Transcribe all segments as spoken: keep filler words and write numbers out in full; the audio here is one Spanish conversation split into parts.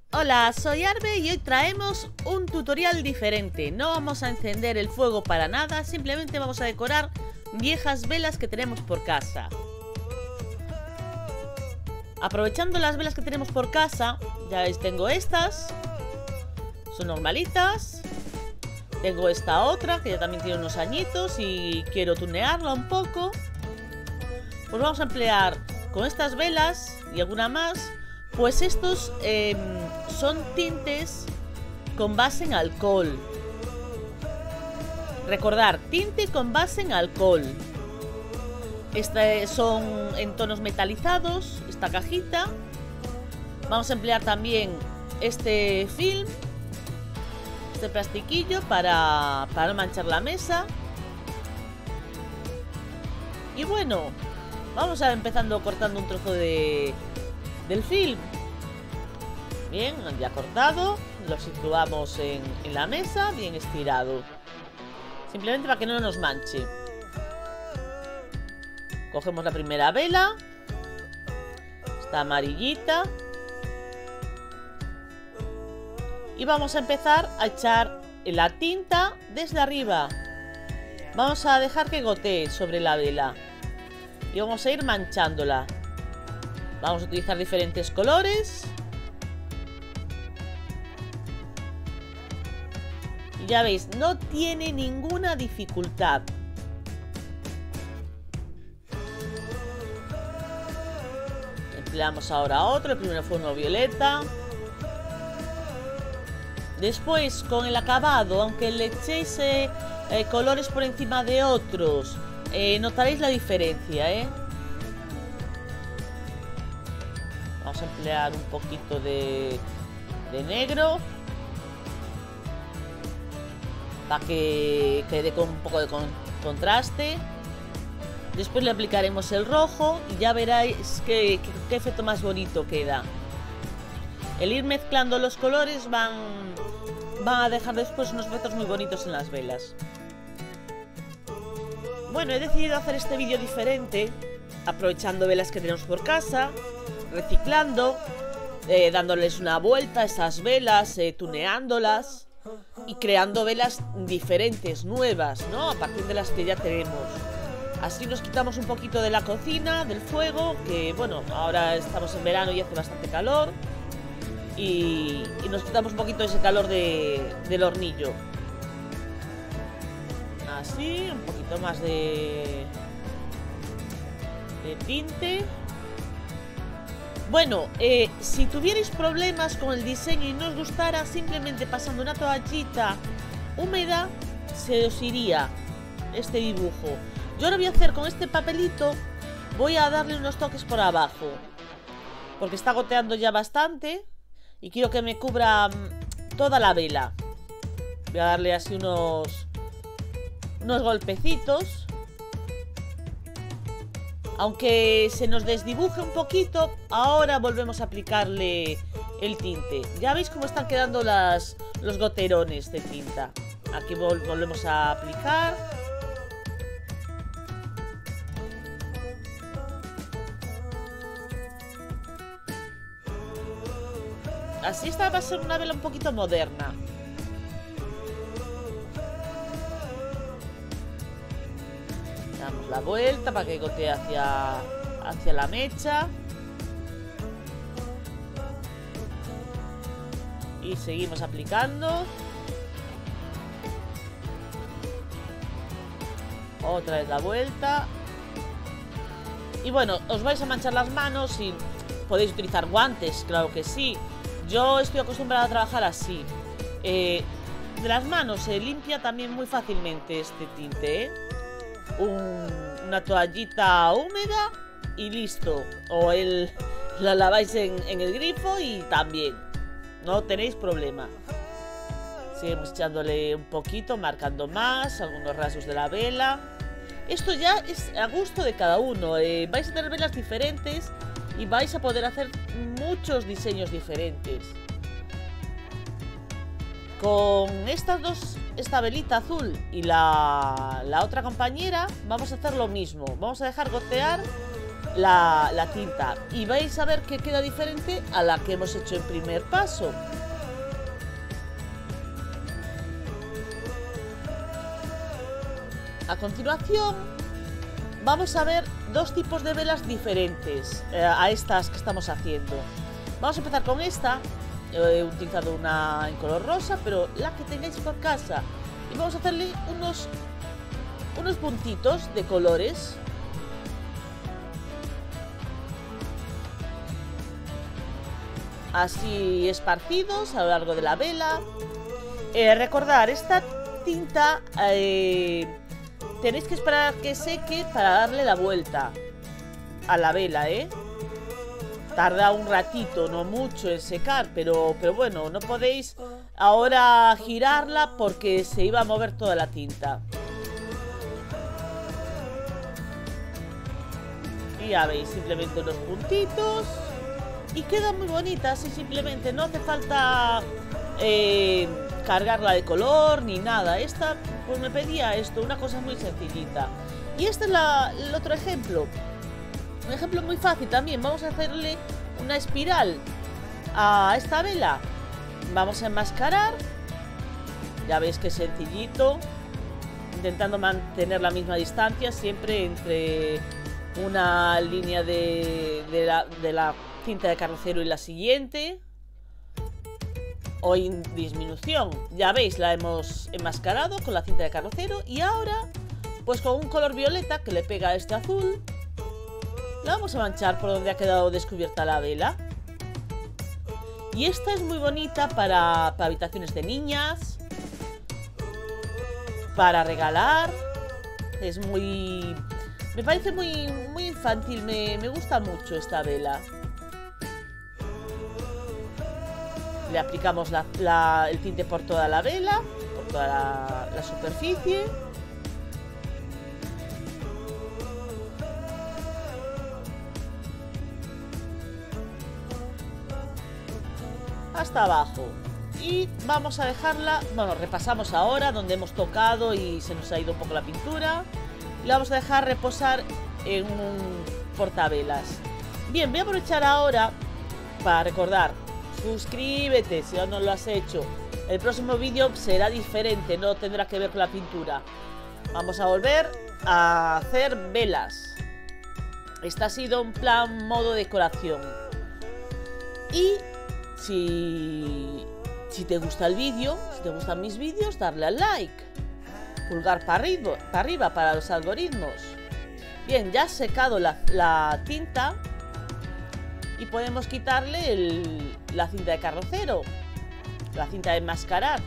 Hola, soy Arbe y hoy traemos un tutorial diferente. No vamos a encender el fuego para nada, simplemente vamos a decorar viejas velas que tenemos por casa. Aprovechando las velas que tenemos por casa, ya veis, tengo estas, son normalitas. Tengo esta otra que ya también tiene unos añitos y quiero tunearla un poco. Pues vamos a emplear con estas velas y alguna más. Pues estos eh, son tintes con base en alcohol. Recordar, tinte con base en alcohol. Este son en tonos metalizados, esta cajita. Vamos a emplear también este film, este plastiquillo para, para no manchar la mesa. Y bueno, vamos a ir empezando cortando un trozo de... del film. Bien, ya cortado. Lo situamos en, en la mesa, bien estirado, simplemente para que no nos manche. Cogemos la primera vela, esta amarillita, y vamos a empezar a echar la tinta desde arriba. Vamos a dejar que gotee sobre la vela y vamos a ir manchándola. Vamos a utilizar diferentes colores. Y ya veis, no tiene ninguna dificultad. Empleamos ahora otro. El primero fue uno violeta. Después, con el acabado, aunque le echéis eh, eh, colores por encima de otros, eh, notaréis la diferencia, ¿eh? Vamos a emplear un poquito de, de negro para que quede con un poco de con, contraste. Después le aplicaremos el rojo y ya veréis qué, qué, qué efecto más bonito queda. El ir mezclando los colores van, van a dejar después unos efectos muy bonitos en las velas. Bueno, he decidido hacer este vídeo diferente, aprovechando velas que tenemos por casa, reciclando, eh, dándoles una vuelta a esas velas, eh, tuneándolas y creando velas diferentes, nuevas, ¿no? A partir de las que ya tenemos. Así nos quitamos un poquito de la cocina, del fuego, que bueno, ahora estamos en verano y hace bastante calor. Y, y nos quitamos un poquito ese calor de, del hornillo. Así, un poquito más de, de tinte. Bueno, eh, si tuvierais problemas con el diseño y no os gustara, simplemente pasando una toallita húmeda se os iría este dibujo. Yo ahora voy a hacer con este papelito, voy a darle unos toques por abajo, porque está goteando ya bastante y quiero que me cubra toda la vela. Voy a darle así unos, unos golpecitos. Aunque se nos desdibuje un poquito, ahora volvemos a aplicarle el tinte. Ya veis cómo están quedando las, los goterones de tinta. Aquí vol volvemos a aplicar. Así esta va a ser una vela un poquito moderna. Damos la vuelta para que gotee hacia, hacia la mecha. Y seguimos aplicando. Otra vez la vuelta. Y bueno, os vais a manchar las manos y podéis utilizar guantes, claro que sí. Yo estoy acostumbrada a trabajar así. Eh, de las manos se limpia también muy fácilmente este tinte, ¿eh? Un, una toallita húmeda y listo. O el, la laváis en, en el grifo y también no tenéis problema. Seguimos echándole un poquito, marcando más algunos rasgos de la vela. Esto ya es a gusto de cada uno. eh, Vais a tener velas diferentes y vais a poder hacer muchos diseños diferentes. Con estas dos, esta velita azul y la, la otra compañera, vamos a hacer lo mismo. Vamos a dejar gotear la, la tinta. Y vais a ver que queda diferente a la que hemos hecho en primer paso. A continuación, vamos a ver dos tipos de velas diferentes eh, a estas que estamos haciendo. Vamos a empezar con esta. He utilizado una en color rosa, pero la que tengáis por casa. Y vamos a hacerle unos, unos puntitos de colores. Así esparcidos a lo largo de la vela. Eh, recordar, esta tinta... Eh, tenéis que esperar a que seque para darle la vuelta a la vela, ¿eh? Tarda un ratito, no mucho en secar, pero, pero bueno, no podéis ahora girarla porque se iba a mover toda la tinta. Y ya veis, simplemente unos puntitos. Y queda muy bonita, así simplemente, no hace falta eh, cargarla de color ni nada. Esta, pues me pedía esto, una cosa muy sencillita. Y este es la, el otro ejemplo. Un ejemplo muy fácil también. Vamos a hacerle una espiral a esta vela. Vamos a enmascarar. Ya veis que sencillito. Intentando mantener la misma distancia siempre entre una línea de, de, la, de la cinta de carrocero y la siguiente. O en disminución. Ya veis, la hemos enmascarado con la cinta de carrocero. Y ahora, pues con un color violeta que le pega a este azul, la vamos a manchar por donde ha quedado descubierta la vela. Y esta es muy bonita para, para habitaciones de niñas, para regalar. Es muy... me parece muy, muy infantil, me, me gusta mucho esta vela. Le aplicamos la, la, el tinte por toda la vela, por toda la, la superficie. Hasta abajo. Y vamos a dejarla, bueno, repasamos ahora donde hemos tocado y se nos ha ido un poco la pintura. La vamos a dejar reposar en un portavelas. Bien, voy a aprovechar ahora para recordar: suscríbete si aún no lo has hecho. El próximo vídeo será diferente, no tendrá que ver con la pintura. Vamos a volver a hacer velas. Este ha sido un plan modo decoración. Y si, si te gusta el vídeo, si te gustan mis vídeos, darle al like. Pulgar para arriba, para arriba para los algoritmos. Bien, ya ha secado la, la tinta. Y podemos quitarle el, la cinta de carrocero, la cinta de enmascarar.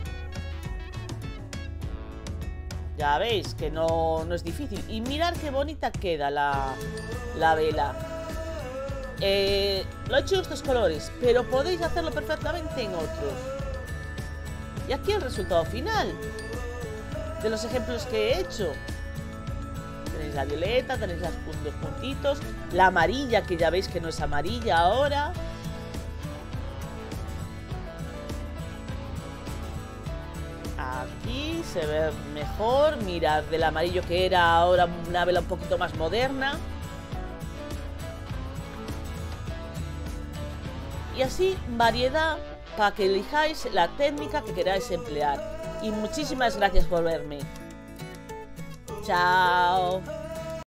Ya veis que no, no es difícil. Y mirad qué bonita queda la, la vela. Eh, lo he hecho en estos colores, pero podéis hacerlo perfectamente en otros. Y aquí el resultado final de los ejemplos que he hecho. Tenéis la violeta, tenéis los puntitos, la amarilla, que ya veis que no es amarilla ahora. Aquí se ve mejor. Mirad, del amarillo que era ahora una vela un poquito más moderna. Y así variedad para que elijáis la técnica que queráis emplear. Y muchísimas gracias por verme. Chao.